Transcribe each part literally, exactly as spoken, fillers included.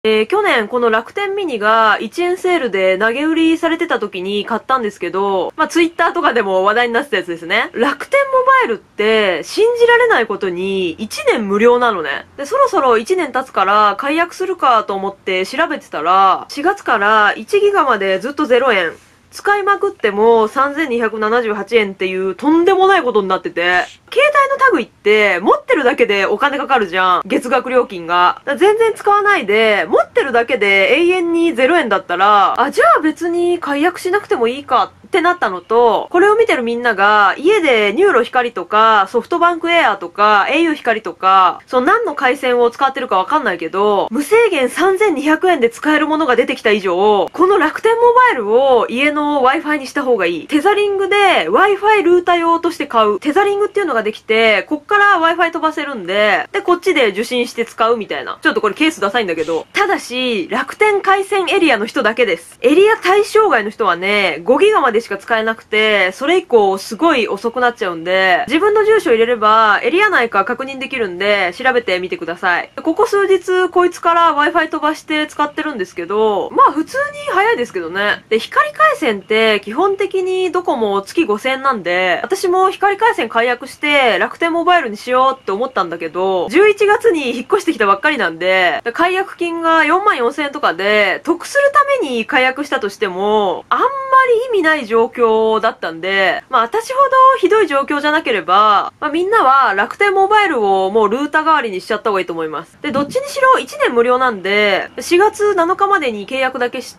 えー、去年この楽天ミニがいちえんセールで投げ売りされてた時に買ったんですけど、まあ、ツイッターとかでも話題になってたやつですね。楽天モバイルって信じられないことにいちねん無料なのね。で、そろそろいちねん経つから解約するかと思って調べてたら、しがつからいちギガまでずっとゼロえん。使いまくってもさんぜんにひゃくななじゅうはちえんっていうとんでもないことになってて、携帯の類って持ってるだけでお金かかるじゃん。月額料金が。だから全然使わないで、持ってるだけで永遠にゼロえんだったら、あ、じゃあ別に解約しなくてもいいかってなったのと、これを見てるみんなが家でニューロ光とかソフトバンクエアとか エーユー 光とか、その何の回線を使ってるかわかんないけど、無制限さんぜんにひゃくえんで使えるものが出てきた以上、この楽天モバイルを家の Wi-Fi にした方がいい。テザリングで Wi-Fi ルータ用として買う。テザリングっていうのができて、こっから Wi-Fi 飛ばせるんで、で、こっちで受信して使うみたいな。ちょっとこれケースダサいんだけど。ただし、楽天回線エリアの人だけです。エリア対象外の人はね、ごギガまでしか使えなくて、それ以降すごい遅くなっちゃうんで、自分の住所入れれば、エリア内か確認できるんで、調べてみてください。ここ数日、こいつから Wi-Fi 飛ばして使ってるんですけど、まあ普通に早いですけどね。で、光回線って基本的にどこも月ごせんえんなんで、私も光回線解約して楽天モバイルにしようって思ったんだけど、じゅういちがつに引っ越してきたばっかりなんで、解約金がよんまんよんせんえんとかで、得するために解約したとしても、あんまり意味ない状況だったんで、まあ私ほどひどい状況じゃなければ、まあみんなは楽天モバイルをもうルーター代わりにしちゃった方がいいと思います。で、どっちにしろいちねん無料なんで、しがつなのかまでに契約だけして、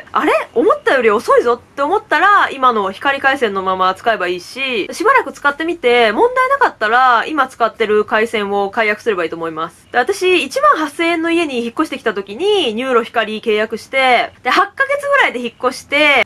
あれ思ったより遅いぞって思ったら、今の光回線のまま使えばいいし、しばらく使ってみて、問題なかったら、今使ってる回線を解約すればいいと思います。で、私、いちまんはっせんえんの家に引っ越してきた時に、ニューロ光契約して、で、はちかげつぐらいで引っ越して、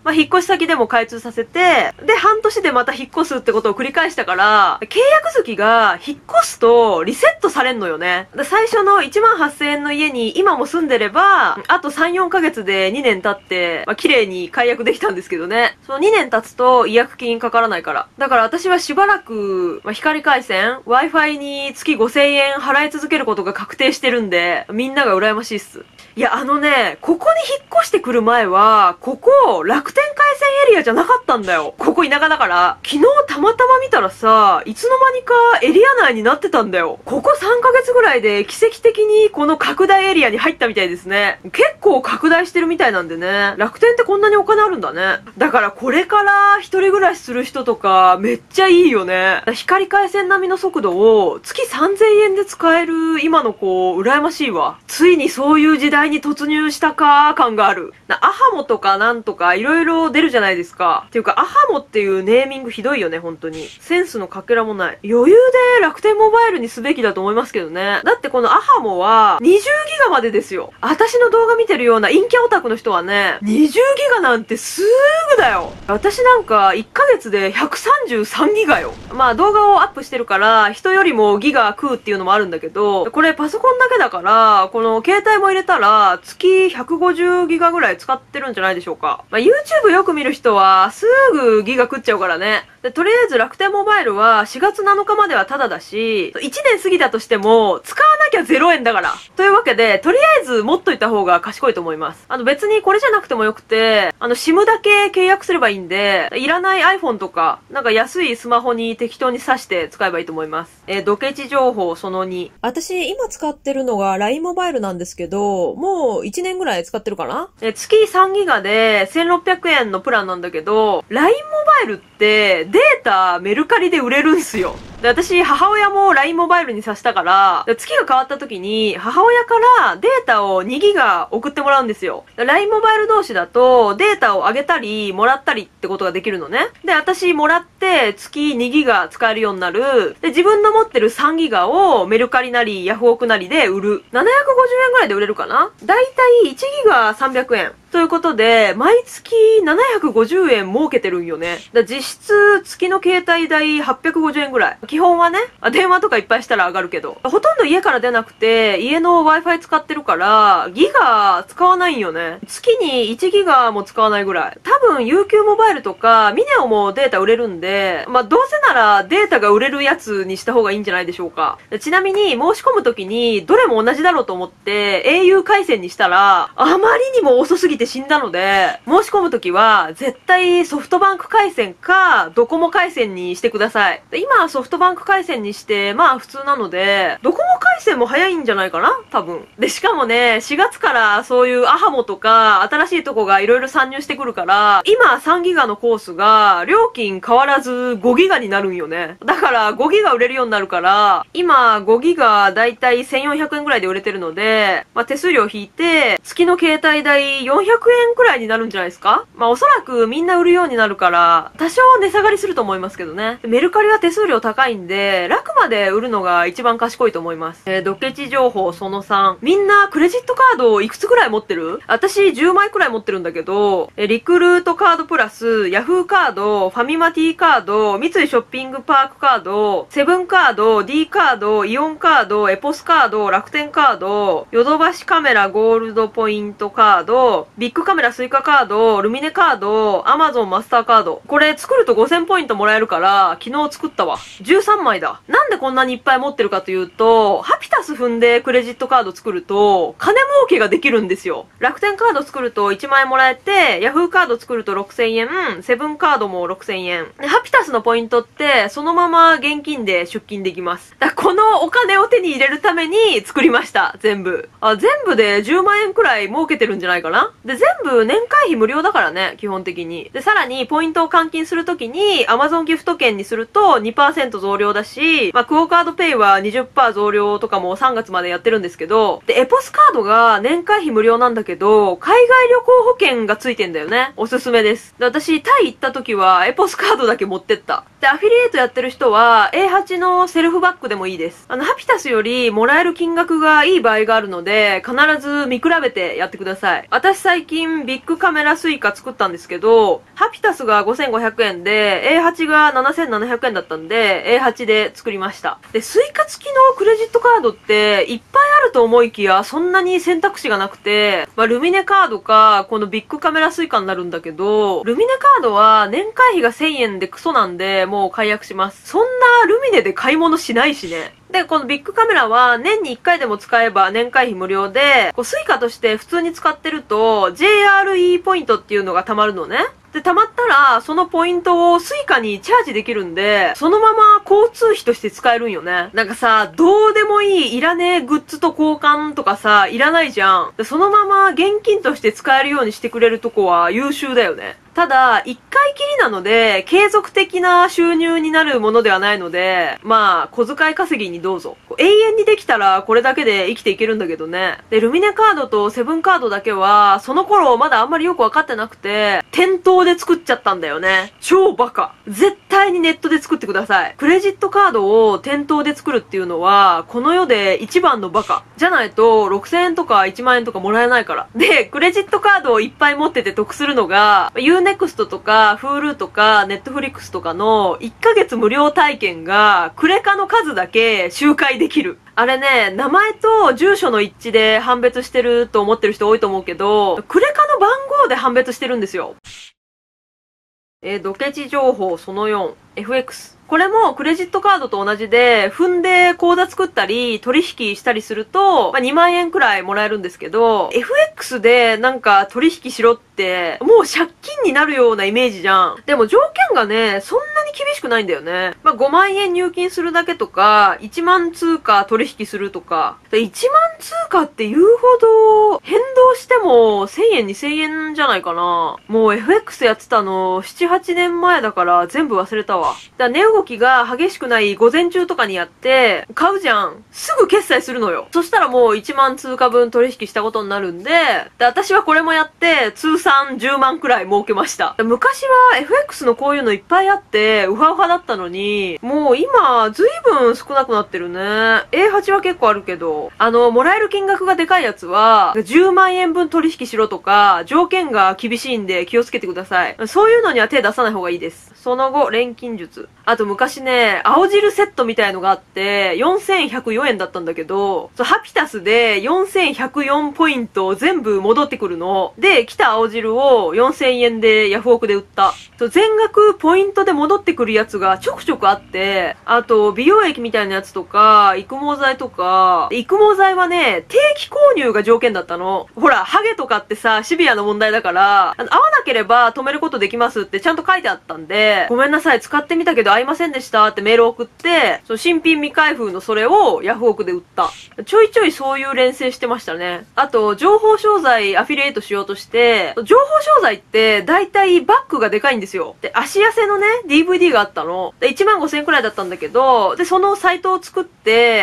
まあ、引っ越し先でも開通させて、で、半年でまた引っ越すってことを繰り返したから、契約月が引っ越すとリセットされんのよね。で、最初のいちまんはっせんえんの家に今も住んでれば、あとさん、よんかげつでにねん経って、まあ、綺麗に解約できたんですけどね。そのにねん経つと違約金かからないから。だから私はしばらく、まあ、光回線、Wi-Fi に月ごせんえん払い続けることが確定してるんで、みんなが羨ましいっす。いや、あのね、ここに引っ越してくる前は、ここ、楽天回線エリアじゃなかったんだよ。ここ田舎だから。昨日たまたま見たらさ、いつの間にかエリア内になってたんだよ。ここさんかげつぐらいで奇跡的にこの拡大エリアに入ったみたいですね。結構拡大してるみたいなんでね。楽天ってこんなにお金あるんだね。だからこれから一人暮らしする人とか、めっちゃいいよね。光回線並みの速度を月さんぜんえんで使える今の子、羨ましいわ。ついにそういう時代に突入したか感がある。なアハモとかなんとか色々出るじゃないですか。っていうか、アハモっていうネーミングひどいよね、本当に。センスのかけらもない。余裕で楽天モバイルにすべきだと思いますけどね。だってこのアハモはにじゅうギガまでですよ。私の動画見てるような陰キャオタクの人はね、にじゅうギガなんてすぐだよ。私なんかいっかげつでひゃくさんじゅうさんギガよ。まあ動画をアップしてるから人よりもギガ食うっていうのもあるんだけど、これパソコンだけだから、この携帯も入れたら月ひゃくごじゅうギガぐらい使ってるんじゃないでしょうか。まあ YouTube よく見る人はすぐギガ食っちゃうからね。で、とりあえず楽天モバイルはしがつなのかまではタダだし、いちねん過ぎたとしても使わなきゃゼロえんだから。というわけで、とりあえず持っといた方が賢いと思います。あの別にこれじゃなくてもよくて、あの SIM だけ契約すればいいんで、いらない iPhone とか、なんか安いスマホに適当に挿して使えばいいと思います。えー、ドケチ情報そのに。私今使ってるのが ライン モバイルなんですけど、もういちねんぐらい使ってるかな。えー、月さんギガでせんろっぴゃくえんのプランなんだけど、ライン モバイルってデータメルカリで売れるんすよ。で、私、母親も ライン モバイルにさしたから、月が変わった時に、母親からデータをにギガ送ってもらうんですよ。ライン モバイル同士だと、データを上げたり、もらったりってことができるのね。で、私、もらって、月にギガ使えるようになる。で、自分の持ってるさんギガをメルカリなり、ヤフオクなりで売る。ななひゃくごじゅうえんぐらいで売れるかな。だいたいいちギガさんびゃくえん。 ということで、毎月ななひゃくごじゅうえん儲けてるんよね。だ実質、月の携帯代はっぴゃくごじゅうえんぐらい。基本はね、電話とかいっぱいしたら上がるけど。ほとんど家から出なくて、家の Wi-Fi 使ってるから、ギガ使わないんよね。月にいちギガも使わないぐらい。多分 ユーキュー モバイルとか、ミネオもデータ売れるんで、まあ、どうせならデータが売れるやつにした方がいいんじゃないでしょうか。ちなみに、申し込むときに、どれも同じだろうと思って、au 回線にしたら、あまりにも遅すぎて死んだので、申し込むときは、絶対ソフトバンク回線か、ドコモ回線にしてください。今、ソフトバンク回線にして、まあ普通なので、ドコモ回線も早いんじゃないかな多分。で、しかもね、しがつからそういうアハモとか、新しいとこがいろいろ参入してくるから、今さんギガのコースが、料金変わらずごギガになるんよね。だからごギガ売れるようになるから、今ごギガだいたいせんよんひゃくえんぐらいで売れてるので、まあ手数料引いて、月の携帯代よんひゃくえんくらいになるんじゃないですか。まあおそらくみんな売るようになるから、多少値下がりすると思いますけどね。メルカリは手数料高いんで、楽まで売るのが一番賢いと思います。えー、ドケチ情報そのさん。みんなクレジットカードいくつくらい持ってる？私じゅうまいくらい持ってるんだけど、えー、リクルートカードプラス、ヤフーカード、ファミマ T カード、三井ショッピングパークカード、セブンカード、D カード、イオンカード、エポスカード、楽天カード、ヨドバシカメラゴールドポイントカード、ビッグカメラスイカカード、ルミネカード、アマゾンマスターカード。これ作るとごせんポイントもらえるから、昨日作ったわ。じゅうさんまいだ。なんでこんなにいっぱい持ってるかというと、ハピタス踏んでクレジットカード作ると、金儲けができるんですよ。楽天カード作るといちまんえんもらえて、ヤフーカード作るとろくせんえん、セブンカードもろくせんえん。で、ハピタスのポイントって、そのまま現金で出金できます。だからこのお金を手に入れるために作りました。全部。あ、全部でじゅうまんえんくらい儲けてるんじゃないかな。で、全部年会費無料だからね、基本的に。で、さらにポイントを換金するときに、Amazon ギフト券にすると にパーセント 増量だし、まあ、クオカードペイは にじゅっパーセント 増量とかもさんがつまでやってるんですけど、で、エポスカードが年会費無料なんだけど、海外旅行保険がついてんだよね。おすすめです。で、私、タイ行った時はエポスカードだけ持ってった。で、アフィリエイトやってる人は エーはち のセルフバックでもいいです。あの、ハピタスよりもらえる金額がいい場合があるので、必ず見比べてやってください。私最近ビッグカメラスイカ作ったんですけど、ハピタスがごせんごひゃくえんで、エーはち がななせんななひゃくえんだったんで、エーはち で作りました。で、スイカ付きのクレジットカードっていっぱいあると思いきや、そんなに選択肢がなくて、まあ、ルミネカードか、このビッグカメラスイカになるんだけど、ルミネカードは年会費がせんえんでクソなんで、もう解約します。そんなルミネで買い物しないしね。で、このビッグカメラは年にいっかいでも使えば年会費無料で、こうスイカとして普通に使ってると ジェイアールイー ポイントっていうのが貯まるのね。で、貯まったら、そのポイントをスイカにチャージできるんで、そのまま交通費として使えるんよね。なんかさ、どうでもいい、いらねえグッズと交換とかさ、いらないじゃん。で、そのまま現金として使えるようにしてくれるとこは優秀だよね。ただ、一回きりなので、継続的な収入になるものではないので、まあ、小遣い稼ぎにどうぞ。永遠にできたらこれだけで生きていけるんだけどね。で、ルミネカードとセブンカードだけは、その頃まだあんまりよくわかってなくて、店頭で作っちゃったんだよね。超バカ。絶対にネットで作ってください。クレジットカードを店頭で作るっていうのは、この世で一番のバカ。じゃないと、ろくせんえんとかいちまんえんとかもらえないから。で、クレジットカードをいっぱい持ってて得するのが、ユーネクストとか、Hulu とか、Netflix とかのいっかげつ無料体験が、クレカの数だけ周回できる。あれね、名前と住所の一致で判別してると思ってる人多いと思うけど、クレカの番号で判別してるんですよ。えー、ドケチ情報そのよん、エフエックス。これもクレジットカードと同じで、踏んで口座作ったり、取引したりすると、まあ、にまんえんくらいもらえるんですけど、エフエックス でなんか取引しろって、もう借金になるようなイメージじゃん。でも条件がね、そんなに厳しくないんだよね。まあ、ごまんえん入金するだけとか、いちまん通貨取引するとか。いちまん通貨って言うほど、変動してもせんえんにせんえんじゃないかな。もう エフエックス やってたの、ななはちねんまえだから全部忘れたわ。だから値動動きが激しくない午前中とかにやって、買うじゃん。すぐ決済するのよ。そしたらもういちまん通貨分取引したことになるんで、で、私はこれもやって、通算じゅうまんくらい儲けました。昔は エフエックス のこういうのいっぱいあって、ウハウハだったのに、もう今、ずいぶん少なくなってるね。エーはち は結構あるけど、あの、もらえる金額がでかいやつは、じゅうまんえんぶん取引しろとか、条件が厳しいんで気をつけてください。そういうのには手出さない方がいいです。その後、錬金術。あと昔ね、青汁セットみたいのがあって、よんせんひゃくよえんだったんだけど、そうハピタスでよんせんひゃくよんポイント全部戻ってくるの。で、来た青汁をよんせんえんでヤフオクで売った。そう全額ポイントで戻ってくるやつがちょくちょくあって、あと、美容液みたいなやつとか、育毛剤とか、育毛剤はね、定期購入が条件だったの。ほら、ハゲとかってさ、シビアな問題だから、あの、合わなければ止めることできますってちゃんと書いてあったんで、ごめんなさい、使ってみたけど合いませんでしたってメール送って、その新品未開封のそれをヤフオクで売った。ちょいちょいそういう連成してましたね。あと、情報商材アフィリエイトしようとして、情報商材って大体バッグがでかいんですよ。で、足痩せのね、ディーブイディー があったの。で、いちまんごせんえんくらいだったんだけど、で、そのサイトを作って、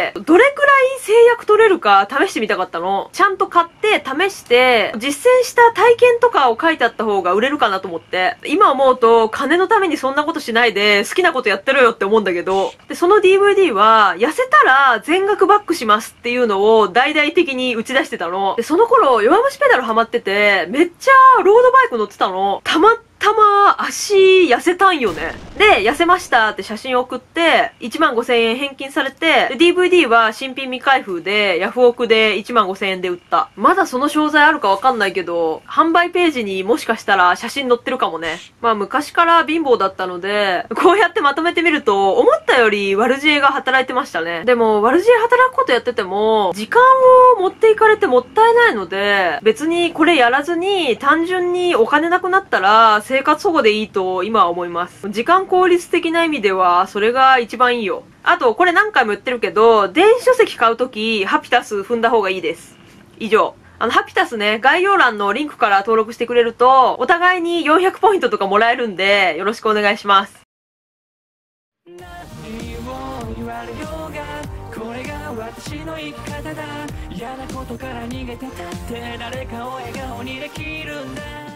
どれくらい制約取れるか試してみたかったの。ちゃんと買って試して、実践した体験とかを書いてあった方が売れるかなと思って。今思うと、金のためにそんなことしないで、好きなことやってろよって思うんだけど、で、その ディーブイディー は、痩せたら全額バックしますっていうのを大々的に打ち出してたの。で、その頃、弱虫ペダルハマってて、めっちゃロードバイク乗ってたの。たまたま足痩せたんよね。で、痩せましたって写真送って、いちまんごせんえん返金されて、で ディーブイディー は新品未開封で、ヤフオクでいちまんごせんえんで売った。まだその商材あるかわかんないけど、販売ページにもしかしたら写真載ってるかもね。まあ昔から貧乏だったので、こうやってまとめてみると、思ったより悪知恵が働いてましたね。でも、悪知恵働くことやってても、時間を持っていかれてもったいないので、別にこれやらずに、単純にお金なくなったら、生活保護でいいと今は思います。時間効率的な意味では、それが一番いいよ。あと、これ何回も言ってるけど、電子書籍買うとき、ハピタス踏んだ方がいいです。以上。あの、ハピタスね、概要欄のリンクから登録してくれると、お互いによんひゃくポイントとかもらえるんで、よろしくお願いします。何を言われようが、これが私の生き方だ。嫌なことから逃げてたって、誰かを笑顔にできるんだ。